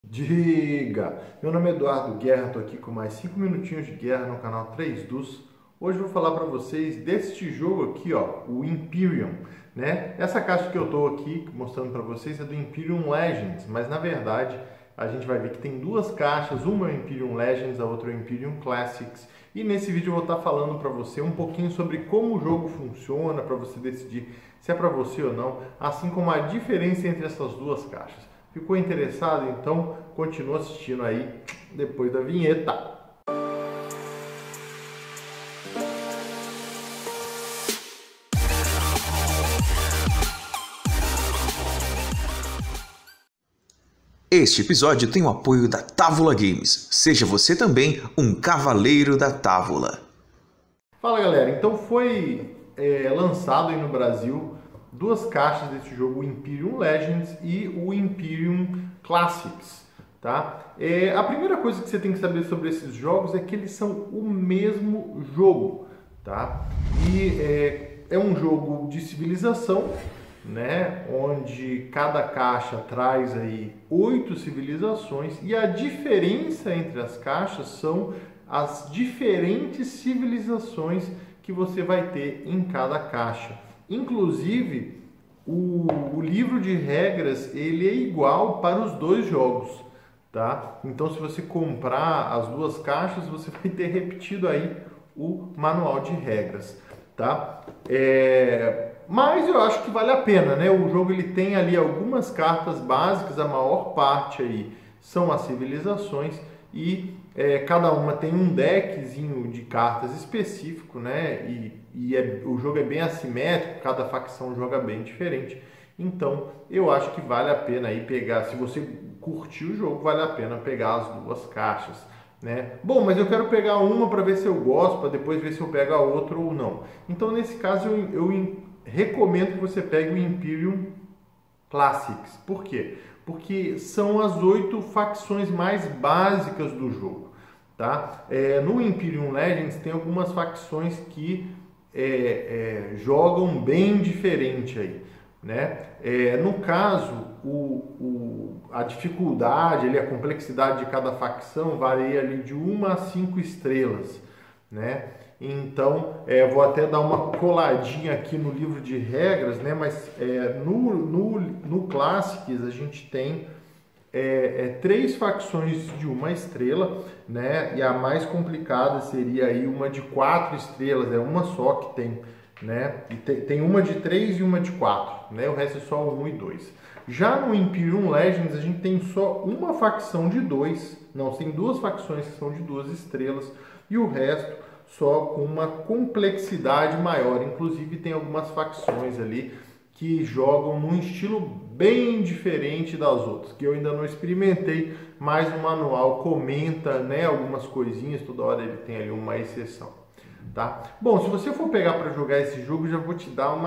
Diga! Meu nome é Eduardo Guerra, estou aqui com mais 5 minutinhos de guerra no canal 3 Dus. Hoje eu vou falar para vocês deste jogo aqui, ó, o Imperium, né? Essa caixa que eu estou aqui mostrando para vocês é do Imperium Legends, mas na verdade a gente vai ver que tem duas caixas, uma é o Imperium Legends, a outra é o Imperium Classics. E nesse vídeo eu vou estar falando para você um pouquinho sobre como o jogo funciona, para você decidir se é para você ou não, assim como a diferença entre essas duas caixas. Ficou interessado? Então continua assistindo aí depois da vinheta. Este episódio tem o apoio da Távola Games. Seja você também um cavaleiro da Távola. Fala galera, então foi lançado aí no Brasil duas caixas desse jogo, o Imperium Legends e o Imperium Classics, tá? A primeira coisa que você tem que saber sobre esses jogos é que eles são o mesmo jogo, tá? E é um jogo de civilização, né? Onde cada caixa traz aí 8 civilizações e a diferença entre as caixas são as diferentes civilizações que você vai ter em cada caixa. Inclusive, o livro de regras ele é igual para os dois jogos, tá? Então, se você comprar as duas caixas, você vai ter repetido aí o manual de regras, tá? Mas eu acho que vale a pena, né? O jogo ele tem ali algumas cartas básicas, a maior parte aí são as civilizações e cada uma tem um deckzinho de cartas específico, né? O jogo é bem assimétrico, cada facção joga bem diferente. Então, eu acho que vale a pena aí pegar, se você curtir o jogo, vale a pena pegar as duas caixas, né? Bom, mas eu quero pegar uma para ver se eu gosto, para depois ver se eu pego a outra ou não. Então, nesse caso, eu recomendo que você pegue o Imperium Classics. Por quê? Porque são as 8 facções mais básicas do jogo, tá? No Imperium Legends tem algumas facções que jogam bem diferente aí, né? No caso, a dificuldade, a complexidade de cada facção varia ali de 1 a 5 estrelas, né? Então, vou até dar uma coladinha aqui no livro de regras, né? Mas no Classics a gente tem 3 facções de 1 estrela, né? E a mais complicada seria aí uma de 4 estrelas, é uma só que tem, né? E tem uma de 3 e uma de 4, né? O resto é só 1 e 2. Já no Imperium Legends a gente tem só uma facção de 2, não, tem 2 facções que são de 2 estrelas e o resto só com uma complexidade maior. Inclusive tem algumas facções ali que jogam num estilo bem diferente das outras, que eu ainda não experimentei, mas o manual comenta, né, algumas coisinhas, toda hora ele tem ali uma exceção, tá? Bom, se você for pegar para jogar esse jogo, já vou te dar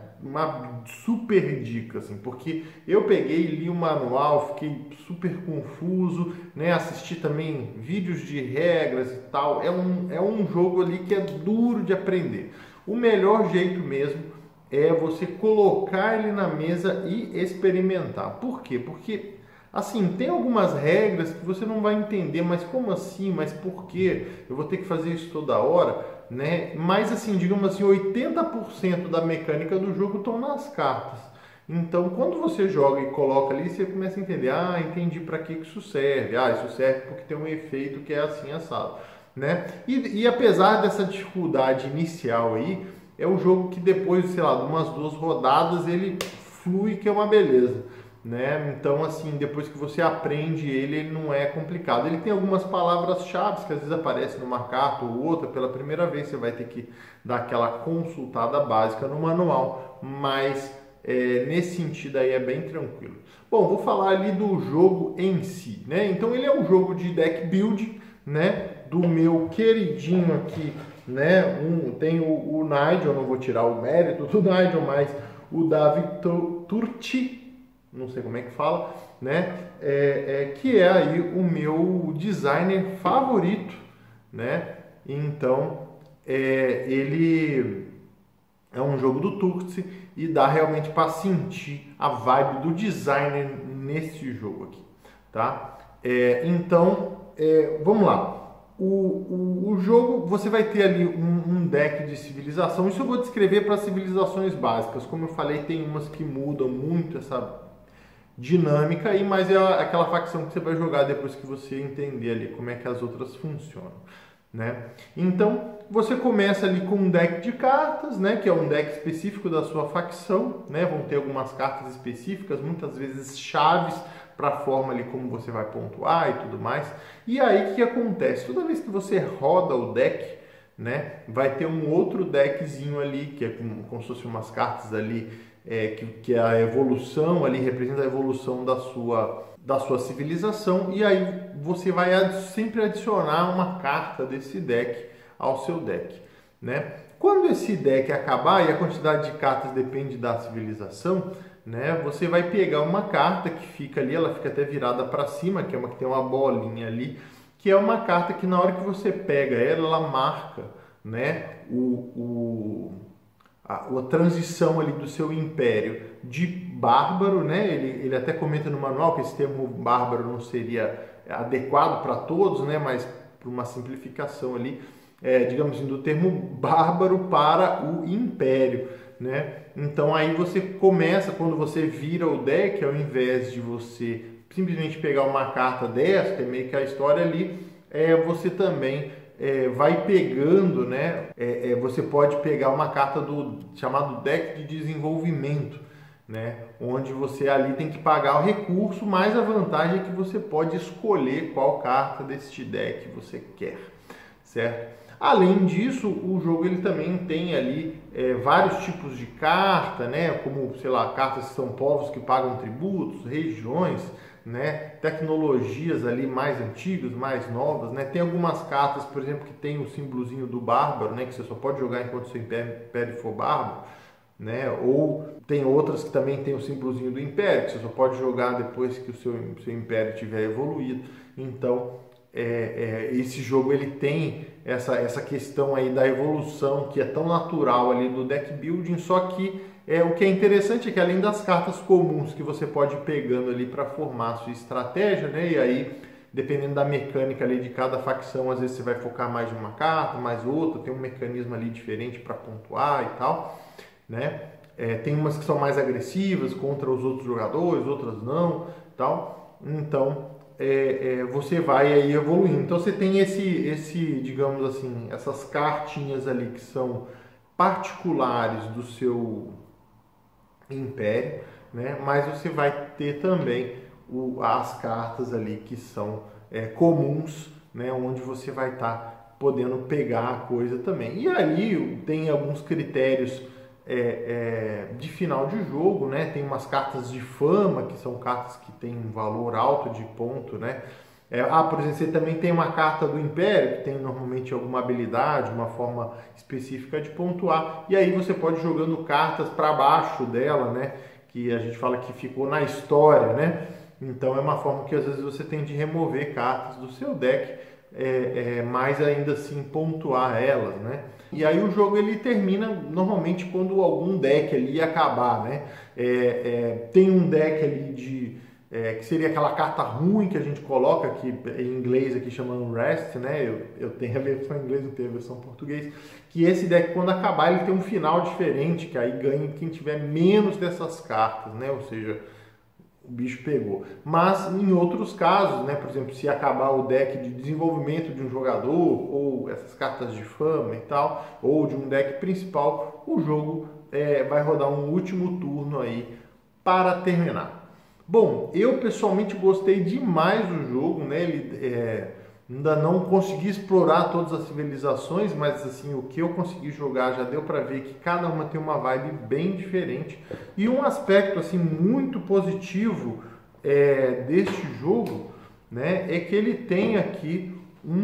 uma super dica, assim, porque eu peguei, li o manual, fiquei super confuso, né? Assisti também vídeos de regras e tal. É um jogo ali que é duro de aprender. O melhor jeito mesmo é você colocar ele na mesa e experimentar. Por quê? Porque assim, tem algumas regras que você não vai entender, mas como assim? Mas por quê? Eu vou ter que fazer isso toda hora, né? Mas assim, digamos assim, 80% da mecânica do jogo estão nas cartas. Então, quando você joga e coloca ali, você começa a entender, entendi para que isso serve. Isso serve porque tem um efeito que é assim assado, né? E apesar dessa dificuldade inicial aí, é um jogo que depois, sei lá, de umas 2 rodadas ele flui, que é uma beleza, né? Então, assim, depois que você aprende ele não é complicado. Ele tem algumas palavras-chave que às vezes aparecem numa carta ou outra. Pela primeira vez você vai ter que dar aquela consultada básica no manual, mas nesse sentido aí é bem tranquilo. Bom, vou falar ali do jogo em si, né? Então ele é um jogo de deck build, né? Do meu queridinho aqui, né? Tem o Nigel, não vou tirar o mérito do Nigel, mas o David Turchi, não sei como é que fala, né? Que é aí o meu designer favorito, né? Então, ele é um jogo do Turci e dá realmente para sentir a vibe do designer nesse jogo aqui, tá? Vamos lá. O jogo, você vai ter ali um deck de civilização. Isso eu vou descrever para civilizações básicas. Como eu falei, tem umas que mudam muito essa dinâmica, mas é aquela facção que você vai jogar depois que você entender ali como é que as outras funcionam, né? Então, você começa ali com um deck de cartas, né, que é um deck específico da sua facção, né? Vão ter algumas cartas específicas, muitas vezes chaves para a forma ali como você vai pontuar e tudo mais. E aí o que acontece? Toda vez que você roda o deck, né, vai ter um outro deckzinho ali, que é como se fossem umas cartas ali, que é a evolução ali, representa a evolução da sua civilização, e aí você vai sempre adicionar uma carta desse deck ao seu deck, né? Quando esse deck acabar, e a quantidade de cartas depende da civilização, né, você vai pegar uma carta que fica ali, ela fica até virada para cima, que é uma que tem uma bolinha ali, que é uma carta que na hora que você pega ela, ela marca, né, a transição ali do seu império de bárbaro, né? Ele até comenta no manual que esse termo bárbaro não seria adequado para todos, né? Mas por uma simplificação ali, digamos assim, do termo bárbaro para o império, né? Então aí você começa, quando você vira o deck, ao invés de você simplesmente pegar uma carta dessa, que é meio que a história ali, você também vai pegando, né? Você pode pegar uma carta chamado deck de desenvolvimento, né? Onde você ali tem que pagar o recurso, mas a vantagem é que você pode escolher qual carta deste deck você quer, certo? Além disso, o jogo ele também tem ali vários tipos de carta, né? Como, sei lá, cartas que são povos que pagam tributos, regiões, né? Tecnologias ali mais antigas, mais novas, né? Tem algumas cartas, por exemplo, que tem o símbolozinho do bárbaro, né? Que você só pode jogar enquanto seu império for bárbaro, né? Ou tem outras que também tem o símbolozinho do império, que você só pode jogar depois que o seu império tiver evoluído. Então, esse jogo ele tem essa questão aí da evolução que é tão natural ali do deck building, só que o que é interessante é que além das cartas comuns que você pode ir pegando ali para formar a sua estratégia, né? E aí, dependendo da mecânica ali de cada facção, às vezes você vai focar mais em uma carta, mais outra, tem um mecanismo ali diferente para pontuar e tal, né? Tem umas que são mais agressivas contra os outros jogadores, outras não, tal. Então, você vai aí evoluindo. Então você tem digamos assim, essas cartinhas ali que são particulares do seu império, né? Mas você vai ter também as cartas ali que são comuns, né? Onde você vai estar podendo pegar a coisa também. E aí tem alguns critérios de final de jogo, né? Tem umas cartas de fama, que são cartas que têm um valor alto de ponto, né? Por exemplo, você também tem uma carta do Império, que tem normalmente alguma habilidade, uma forma específica de pontuar, e aí você pode ir jogando cartas para baixo dela, né? Que a gente fala que ficou na história, né? Então é uma forma que às vezes você tem de remover cartas do seu deck, mas ainda assim pontuar elas, né? E aí o jogo ele termina normalmente quando algum deck ali acabar, né? Tem um deck ali que seria aquela carta ruim que a gente coloca, que em inglês aqui chama Unrest, né? Eu tenho a versão em inglês, não tenho a versão em português. Que esse deck, quando acabar, ele tem um final diferente, que aí ganha quem tiver menos dessas cartas, né? Ou seja, o bicho pegou. Mas em outros casos, né? Por exemplo, se acabar o deck de desenvolvimento de um jogador, ou essas cartas de fama e tal, ou de um deck principal, o jogo vai rodar um último turno aí para terminar. Bom, eu pessoalmente gostei demais do jogo, né? Ele ainda não consegui explorar todas as civilizações, mas assim, o que eu consegui jogar já deu para ver que cada uma tem uma vibe bem diferente. E um aspecto assim muito positivo deste jogo, né, é que ele tem aqui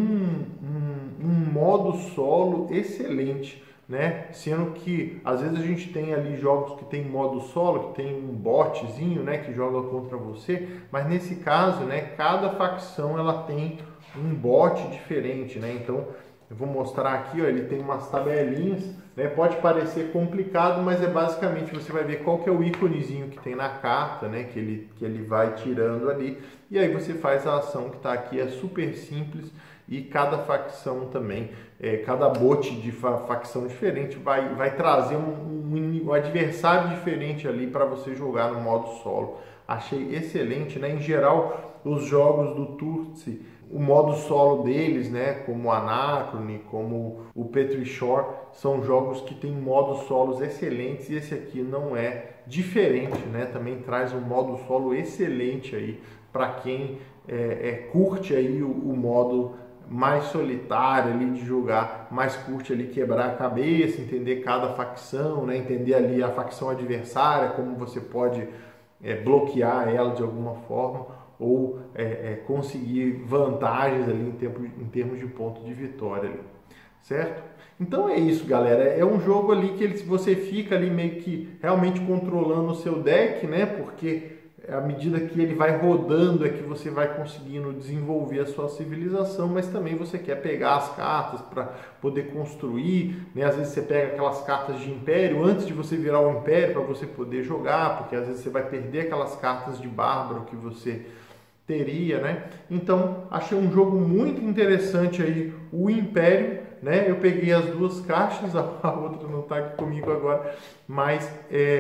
um modo solo excelente, né? Sendo que às vezes a gente tem ali jogos que tem modo solo, que tem um botzinho, né, que joga contra você, mas nesse caso, né, cada facção ela tem um bot diferente, né? Então eu vou mostrar aqui, ó, ele tem umas tabelinhas, né? Pode parecer complicado, mas é basicamente você vai ver qual que é o íconezinho que tem na carta, né? Que ele vai tirando ali, e aí você faz a ação que está aqui, é super simples, e cada facção também, cada bote de facção diferente vai trazer um adversário diferente ali para você jogar no modo solo. Achei excelente, né? Em geral, os jogos do Turtzi, o modo solo deles, né, como o Anachrony, como o Petri Shore, são jogos que têm modos solos excelentes, e esse aqui não é diferente, né? Também traz um modo solo excelente aí para quem curte aí o modo mais solitário ali de jogar, mais curte ali quebrar a cabeça, entender cada facção, né? Entender ali a facção adversária, como você pode bloquear ela de alguma forma, ou conseguir vantagens ali em termos de ponto de vitória ali, certo? Então é isso, galera, é um jogo ali que você fica ali meio que realmente controlando o seu deck, né? Porque à medida que ele vai rodando é que você vai conseguindo desenvolver a sua civilização, mas também você quer pegar as cartas para poder construir, né? Às vezes você pega aquelas cartas de império antes de você virar o império para você poder jogar, porque às vezes você vai perder aquelas cartas de bárbaro que você teria, né? Então achei um jogo muito interessante aí, o Império, né? Eu peguei as duas caixas, a outra não está aqui comigo agora, mas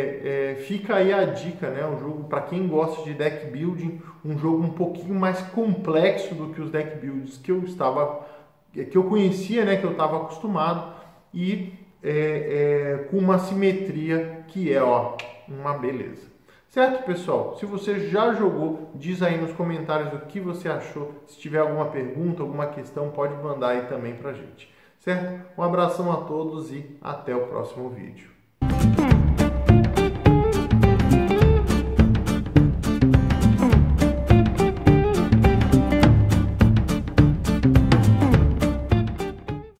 fica aí a dica, né? Um jogo para quem gosta de deck building, um jogo um pouquinho mais complexo do que os deck builds que eu conhecia, né? Que eu estava acostumado, e com uma simetria que é, ó, uma beleza. Certo, pessoal? Se você já jogou, diz aí nos comentários o que você achou. Se tiver alguma pergunta, alguma questão, pode mandar aí também pra gente. Certo? Um abração a todos e até o próximo vídeo.